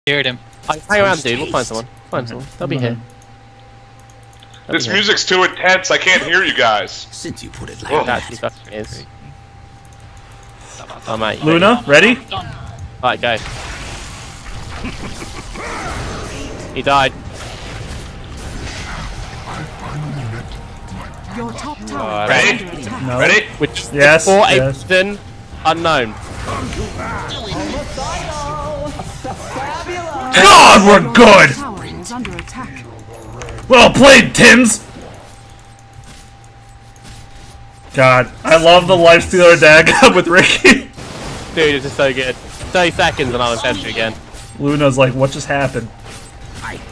Heard him. Hang around, dude. We'll find someone. Find someone. They'll be here. This music's too intense. I can't hear you guys. Since you put it like that. That is. Oh, mate. Luna, ready? Alright, go. He died. Your top tower. Ready? No. Ready? Which Yes. for a Yes. reason unknown. God, we're good. Tower is under attack. Well played, Tims. God, I love the Lifestealer Dagon with Riki. Dude, this is so good. 30 seconds and I'll attempt it again. Luna's like, what just happened? I